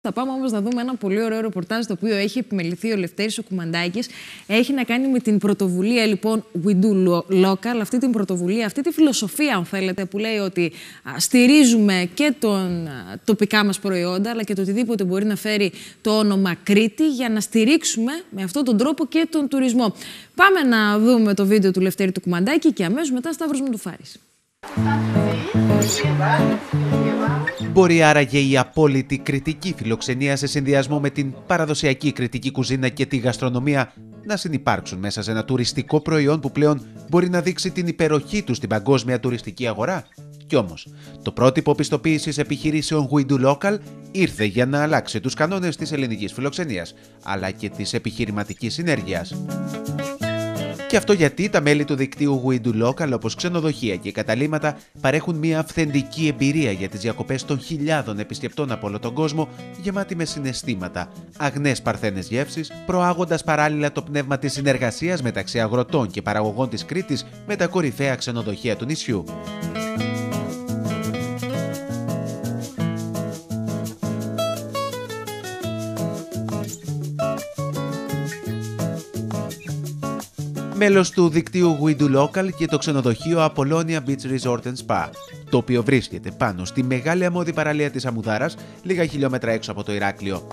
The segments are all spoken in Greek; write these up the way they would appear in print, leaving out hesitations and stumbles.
Θα πάμε όμως να δούμε ένα πολύ ωραίο ρεπορτάζ το οποίο έχει επιμεληθεί ο Λευτέρης ο Κουμαντάκης. Έχει να κάνει με την πρωτοβουλία λοιπόν We Do Local, αυτή την πρωτοβουλία, αυτή τη φιλοσοφία αν θέλετε που λέει ότι στηρίζουμε και τον τοπικά μας προϊόντα αλλά και το οτιδήποτε μπορεί να φέρει το όνομα Κρήτη για να στηρίξουμε με αυτόν τον τρόπο και τον τουρισμό. Πάμε να δούμε το βίντεο του Λευτέρη του Κουμαντάκη και αμέσως μετά Σταύρος Μητουφάρης. Μπορεί άραγε η απόλυτη κρητική φιλοξενία σε συνδυασμό με την παραδοσιακή κρητική κουζίνα και τη γαστρονομία να συνυπάρξουν μέσα σε ένα τουριστικό προϊόν που πλέον μπορεί να δείξει την υπεροχή του στην παγκόσμια τουριστική αγορά? Κι όμως, το πρότυπο πιστοποίησης επιχειρήσεων We Do Local ήρθε για να αλλάξει τους κανόνες της ελληνικής φιλοξενίας, αλλά και της επιχειρηματικής συνέργειας. Και αυτό γιατί τα μέλη του δικτύου We Do Local, όπως ξενοδοχεία και καταλύματα, παρέχουν μια αυθεντική εμπειρία για τις διακοπές των χιλιάδων επισκεπτών από όλο τον κόσμο, γεμάτη με συναισθήματα, αγνές παρθένες γεύσεις, προάγοντας παράλληλα το πνεύμα της συνεργασίας μεταξύ αγροτών και παραγωγών της Κρήτης με τα κορυφαία ξενοδοχεία του νησιού. Μέλος του δικτύου We Do Local και το ξενοδοχείο Apollonia Beach Resort and Spa, το οποίο βρίσκεται πάνω στη μεγάλη αμμώδη παραλία της Αμμουδάρας, λίγα χιλιόμετρα έξω από το Ηράκλειο.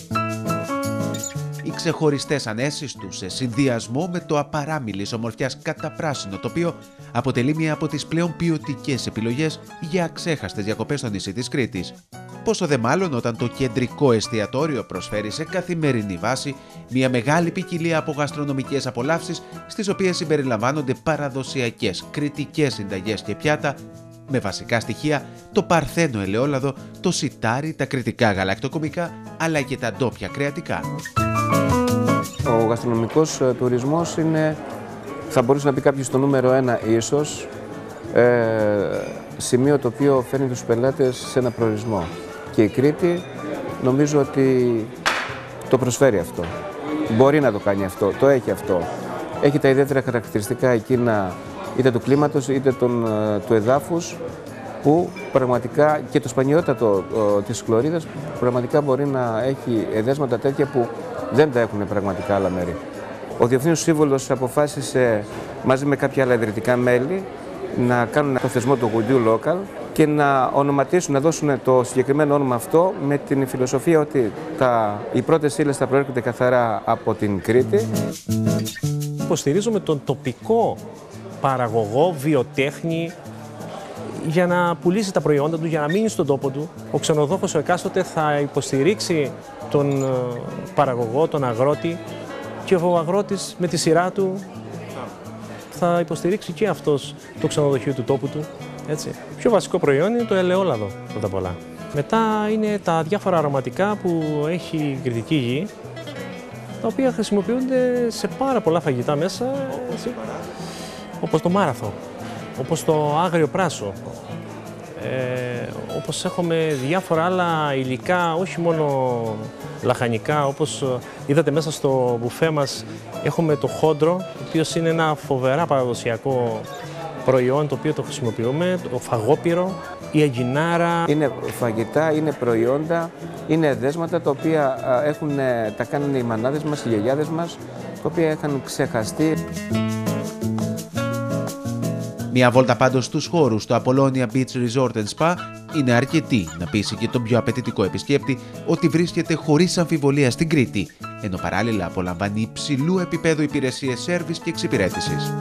Οι ξεχωριστές ανέσεις του σε συνδυασμό με το απαράμιλης ομορφιάς καταπράσινο τοπίο αποτελεί μία από τις πλέον ποιοτικές επιλογές για αξέχαστες διακοπές στο νησί της Κρήτης. Πόσο δε μάλλον όταν το κεντρικό εστιατόριο προσφέρει σε καθημερινή βάση μια μεγάλη ποικιλία από γαστρονομικές απολαύσεις, στις οποίες συμπεριλαμβάνονται παραδοσιακές κρητικές συνταγές και πιάτα, με βασικά στοιχεία το παρθένο ελαιόλαδο, το σιτάρι, τα κρητικά γαλακτοκομικά, αλλά και τα ντόπια κρεατικά. Ο γαστρονομικός τουρισμός είναι, θα μπορούσε να πει κάποιος, το νούμερο ένα ίσως, σημείο το οποίο φέρνει τους πελάτες σε ένα προορισμό. Και η Κρήτη νομίζω ότι το προσφέρει αυτό. Μπορεί να το κάνει αυτό, το έχει αυτό. Έχει τα ιδιαίτερα χαρακτηριστικά εκείνα είτε του κλίματος είτε του εδάφους, που πραγματικά, και το σπανιότατο της χλωρίδας, πραγματικά μπορεί να έχει εδέσματα τέτοια που δεν τα έχουν πραγματικά άλλα μέρη. Ο Διευθύνων Σύμβουλος αποφάσισε μαζί με κάποια άλλα ιδρυτικά μέλη να κάνουν το θεσμό του We Do Local και να ονοματίσουν, να δώσουν το συγκεκριμένο όνομα αυτό με την φιλοσοφία ότι οι πρώτες ύλες θα προέρχονται καθαρά από την Κρήτη. Υποστηρίζουμε τον τοπικό παραγωγό, βιοτέχνη, για να πουλήσει τα προϊόντα του, για να μείνει στον τόπο του. Ο ξενοδόχος ο εκάστοτε θα υποστηρίξει τον παραγωγό, τον αγρότη, και ο αγρότης με τη σειρά του θα υποστηρίξει και αυτός το ξενοδοχείο του τόπου του. Έτσι. Πιο βασικό προϊόν είναι το ελαιόλαδο, πρώτα απ' όλα. Μετά είναι τα διάφορα αρωματικά που έχει η κρητική γη, τα οποία χρησιμοποιούνται σε πάρα πολλά φαγητά μέσα, έτσι, όπως το μάραθο, όπως το άγριο πράσο, όπως έχουμε διάφορα άλλα υλικά, όχι μόνο λαχανικά, όπως είδατε μέσα στο μπουφέ μας έχουμε το χόντρο, το οποίο είναι ένα φοβερά παραδοσιακό προϊόν το οποίο το χρησιμοποιούμε, το φαγόπυρο, η αγκινάρα. Είναι φαγητά, είναι προϊόντα, είναι εδέσματα τα οποία τα κάνουν οι μανάδες μας, οι γιαγιάδες μας, τα οποία είχαν ξεχαστεί. Μια βόλτα πάντως στους χώρους του Apollonia Beach Resort and Spa είναι αρκετή να πείσει και τον πιο απαιτητικό επισκέπτη ότι βρίσκεται χωρίς αμφιβολία στην Κρήτη, ενώ παράλληλα απολαμβάνει υψηλού επίπεδου υπηρεσίες σέρβις και εξυπηρέτησης.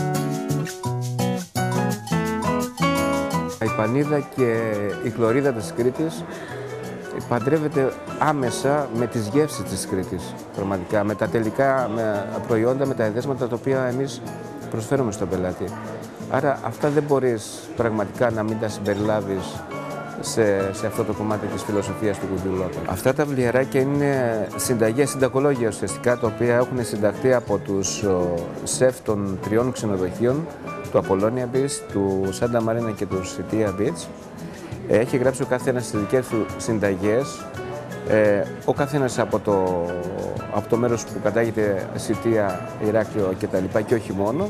Η πανίδα και η χλωρίδα της Κρήτης παντρεύεται άμεσα με τις γεύσεις της Κρήτης, πραγματικά, με τα τελικά προϊόντα, με τα εδέσματα τα οποία εμείς προσφέρουμε στον πελάτη. Άρα αυτά δεν μπορείς πραγματικά να μην τα συμπεριλάβεις σε αυτό το κομμάτι της φιλοσοφίας του We Do Local. Αυτά τα βιβλιαράκια είναι συνταγές, συντακολόγια ουσιαστικά, τα οποία έχουν συνταχθεί από τους σεφ των 3 ξενοδοχείων, του Apollonia Beach, του Santa Marina και του Sitia Beach. Έχει γράψει ο καθένας τις δικές του συνταγές, ο καθένας από το μέρος που κατάγεται, Σιτία, Ηράκλειο κτλ. Και όχι μόνο.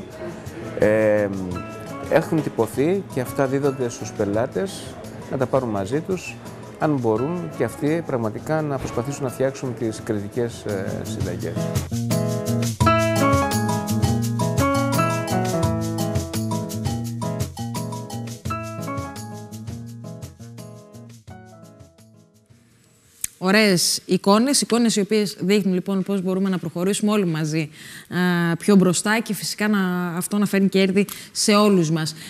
Έχουν τυπωθεί και αυτά δίδονται στους πελάτες να τα πάρουν μαζί τους, αν μπορούν και αυτοί πραγματικά να προσπαθήσουν να φτιάξουν τις κριτικές συνταγές. Ωραίες εικόνες οι οποίες δείχνουν λοιπόν πώς μπορούμε να προχωρήσουμε όλοι μαζί πιο μπροστά και φυσικά αυτό να φέρνει κέρδη σε όλους μας.